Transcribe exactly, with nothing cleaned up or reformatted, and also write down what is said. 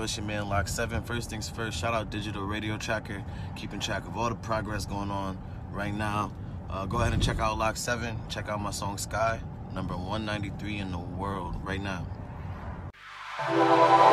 it's your man Lock seven. First things first, shout out Digital Radio Tracker, keeping track of all the progress going on right now. Uh, go ahead and check out Lock seven. Check out my song Sky, number one ninety-three in the world right now.